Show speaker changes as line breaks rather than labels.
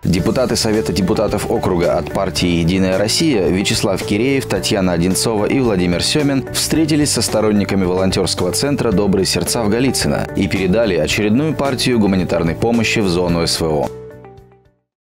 Депутаты Совета депутатов округа от партии «Единая Россия» Вячеслав Киреев, Татьяна Одинцова и Владимир Семин встретились со сторонниками волонтерского центра «Добрые сердца» в Голицыно и передали очередную партию гуманитарной помощи в зону СВО.